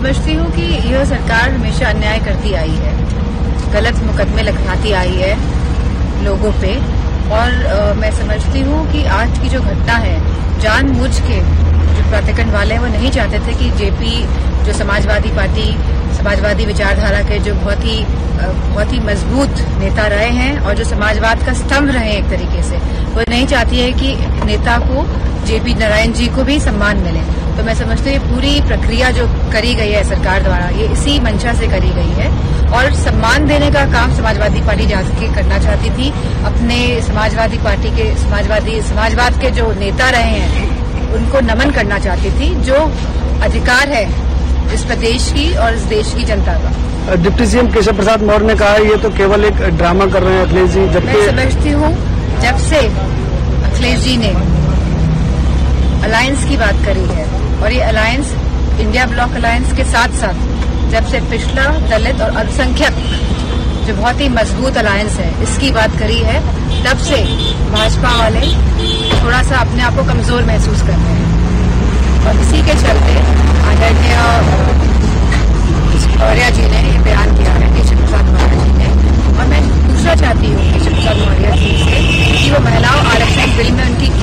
समझती हूँ कि यह सरकार हमेशा अन्याय करती आई है, गलत मुकदमे लगाती आई है लोगों पे। और मैं समझती हूँ कि आज की जो घटना है, जानबूझ के जो प्राधिकरण वाले हैं वो नहीं चाहते थे कि जेपी जो समाजवादी पार्टी, समाजवादी विचारधारा के जो बहुत ही मजबूत नेता रहे हैं और जो समाजवाद का स्तंभ रहे हैं एक तरीके से, वो नहीं चाहती है कि नेता को जेपी नारायण जी को भी सम्मान मिले। तो मैं समझती हूँ ये पूरी प्रक्रिया जो करी गई है सरकार द्वारा, ये इसी मंशा से करी गई है। और सम्मान देने का काम समाजवादी पार्टी जाके करना चाहती थी। अपने समाजवादी पार्टी के समाजवाद के जो नेता रहे हैं उनको नमन करना चाहती थी, जो अधिकार है इस प्रदेश की और इस देश की जनता का। डिप्टी सीएम केशव प्रसाद मौर्य ने कहा है ये तो केवल एक ड्रामा कर रहे हैं अखिलेश जी। मैं समझती हूँ जब से अखिलेश जी ने अलायंस की बात करी है, और ये अलायंस इंडिया ब्लॉक अलायंस के साथ साथ जब से पिछड़ा, दलित और अल्पसंख्यक जो बहुत ही मजबूत अलायंस है इसकी बात करी है, तब से भाजपा वाले थोड़ा सा अपने आप को कमजोर महसूस कर रहे हैं। और इसी के चलते आदरणीय मौर्य जी ने ये बयान किया है, केशव प्रसाद मौर्य जी ने। और मैं पूछना चाहती हूँ केशव प्रसाद मौर्य जी से कि वो महिलाओं आरक्षण बिल में उनकी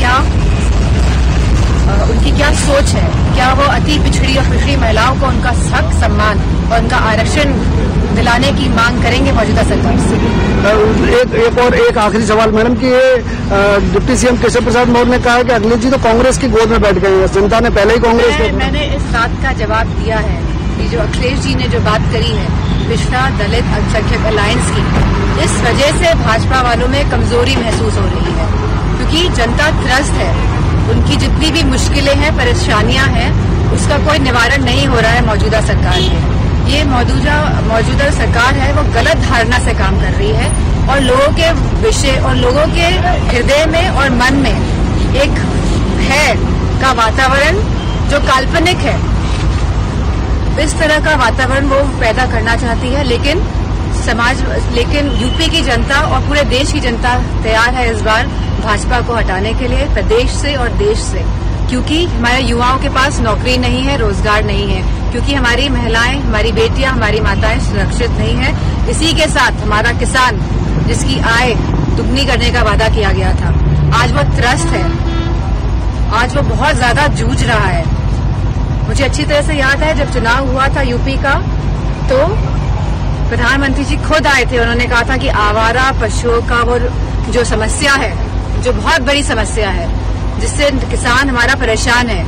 क्या सोच है। क्या वो अति पिछड़ी और पिछड़ी महिलाओं को उनका हक, सम्मान और उनका आरक्षण दिलाने की मांग करेंगे मौजूदा सरकार से? एक आखिरी सवाल मैडम कि ये डिप्टी सीएम केशव प्रसाद मौर्य ने कहा है कि अखिलेश जी तो कांग्रेस की गोद में बैठ गए हैं, जनता ने पहले ही कांग्रेस मैंने इस बात का जवाब दिया है कि जो अखिलेश जी ने जो बात करी है पिछड़ा, दलित, अल्पसंख्यक अलायंस की, इस वजह से भाजपा वालों में कमजोरी महसूस हो रही है, क्योंकि जनता त्रस्त है। उनकी जितनी भी मुश्किलें हैं, परेशानियां हैं, उसका कोई निवारण नहीं हो रहा है मौजूदा सरकार में। ये मौजूदा सरकार है वो गलत धारणा से काम कर रही है और लोगों के विषय और लोगों के हृदय में और मन में एक भय का वातावरण जो काल्पनिक है, इस तरह का वातावरण वो पैदा करना चाहती है। लेकिन यूपी की जनता और पूरे देश की जनता तैयार है इस बार भाजपा को हटाने के लिए प्रदेश से और देश से, क्योंकि हमारे युवाओं के पास नौकरी नहीं है, रोजगार नहीं है, क्योंकि हमारी महिलाएं, हमारी बेटियां, हमारी माताएं सुरक्षित नहीं है। इसी के साथ हमारा किसान, जिसकी आय दुगनी करने का वादा किया गया था, आज वो त्रस्त है, आज वो बहुत ज्यादा जूझ रहा है। मुझे अच्छी तरह से याद है जब चुनाव हुआ था यूपी का, तो प्रधानमंत्री जी खुद आए थे, उन्होंने कहा था कि आवारा पशुओं का वो जो समस्या है, जो बहुत बड़ी समस्या है, जिससे किसान हमारा परेशान है,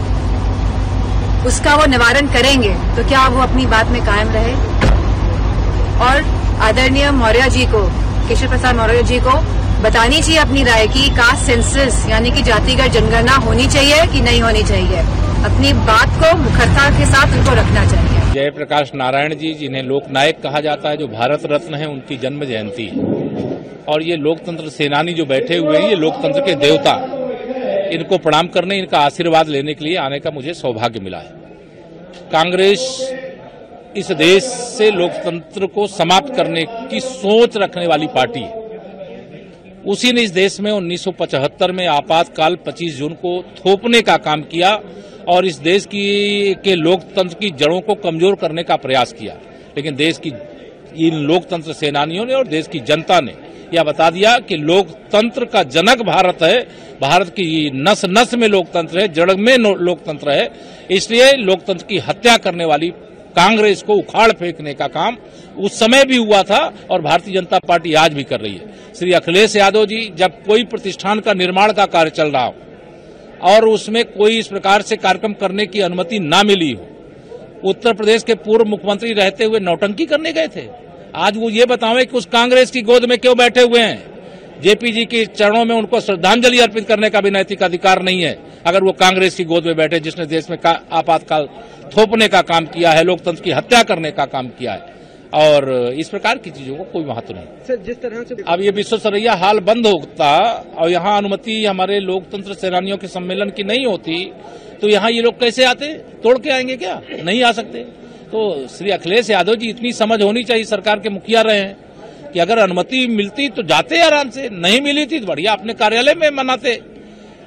उसका वो निवारण करेंगे। तो क्या वो अपनी बात में कायम रहे? और आदरणीय मौर्य जी को, केशव प्रसाद मौर्य जी को बतानी चाहिए अपनी राय की कास्ट सेंसस यानी कि जातिगत जनगणना होनी चाहिए कि नहीं होनी चाहिए। अपनी बात को मुखरता के साथ उनको रखना चाहिए। जयप्रकाश नारायण जी, जिन्हें लोकनायक कहा जाता है, जो भारत रत्न है, उनकी जन्म जयंती है। और ये लोकतंत्र सेनानी जो बैठे हुए हैं, ये लोकतंत्र के देवता, इनको प्रणाम करने, इनका आशीर्वाद लेने के लिए आने का मुझे सौभाग्य मिला है। कांग्रेस इस देश से लोकतंत्र को समाप्त करने की सोच रखने वाली पार्टी है। उसी ने इस देश में 1975 में आपातकाल 25 जून को थोपने का काम किया और इस देश के लोकतंत्र की जड़ों को कमजोर करने का प्रयास किया। लेकिन देश की इन लोकतंत्र सेनानियों ने और देश की जनता ने यह बता दिया कि लोकतंत्र का जनक भारत है, भारत की नस नस में लोकतंत्र है, जड़ में लोकतंत्र है। इसलिए लोकतंत्र की हत्या करने वाली कांग्रेस को उखाड़ फेंकने का काम उस समय भी हुआ था और भारतीय जनता पार्टी आज भी कर रही है। श्री अखिलेश यादव जी, जब कोई प्रतिष्ठान का निर्माण का कार्य चल रहा हो और उसमें कोई इस प्रकार से कार्यक्रम करने की अनुमति ना मिली हो, उत्तर प्रदेश के पूर्व मुख्यमंत्री रहते हुए नौटंकी करने गए थे। आज वो ये बतावें कि उस कांग्रेस की गोद में क्यों बैठे हुए हैं। जेपी जी के चरणों में उनको श्रद्धांजलि अर्पित करने का भी नैतिक अधिकार नहीं है अगर वो कांग्रेस की गोद में बैठे, जिसने देश में आपातकाल थोपने का काम किया है, लोकतंत्र की हत्या करने का काम किया है। और इस प्रकार की चीजों को कोई महत्व नहीं। सर, जिस तरह से अब ये विश्वेश्वरैया हाल बंद होता और यहाँ अनुमति हमारे लोकतंत्र सेनानियों के सम्मेलन की नहीं होती, तो यहाँ ये लोग कैसे आते? तोड़ के आएंगे क्या? नहीं आ सकते। तो श्री अखिलेश यादव जी, इतनी समझ होनी चाहिए, सरकार के मुखिया रहे हैं, कि अगर अनुमति मिलती तो जाते आराम से, नहीं मिली थी तो बढ़िया अपने कार्यालय में मनाते।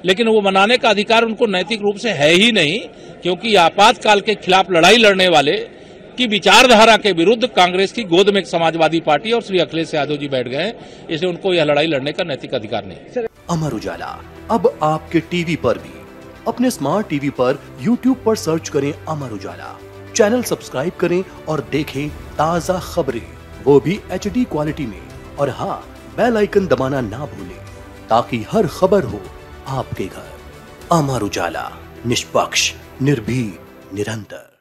लेकिन वो मनाने का अधिकार उनको नैतिक रूप से है ही नहीं, क्योंकि आपातकाल के खिलाफ लड़ाई लड़ने वाले की विचारधारा के विरुद्ध कांग्रेस की गोद में एक समाजवादी पार्टी और श्री अखिलेश यादव जी बैठ गए, इसलिए उनको यह लड़ाई लड़ने का नैतिक अधिकार नहीं। अमर उजाला अब आपके टीवी पर भी। अपने स्मार्ट टीवी पर यूट्यूब पर सर्च करें अमर उजाला, चैनल सब्सक्राइब करें और देखें ताज़ा खबरें, वो भी HD क्वालिटी में। और हाँ, बेल आइकन दबाना ना भूलें ताकि हर खबर हो आपके घर। अमर उजाला, निष्पक्ष, निर्भीक, निरंतर।